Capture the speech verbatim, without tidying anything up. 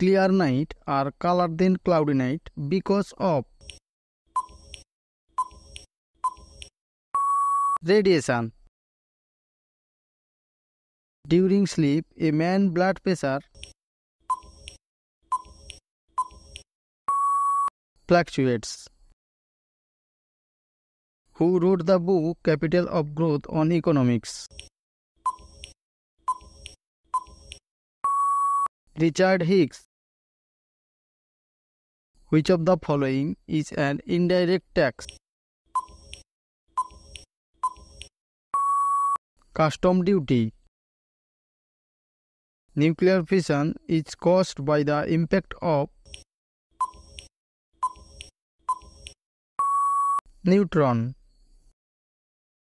clear night are cooler than cloudy night because of radiation. During sleep, a man's blood pressure fluctuates. Who wrote the book Capital of Growth on Economics? Richard Hicks. Which of the following is an indirect tax? Custom duty. Nuclear fission is caused by the impact of neutron.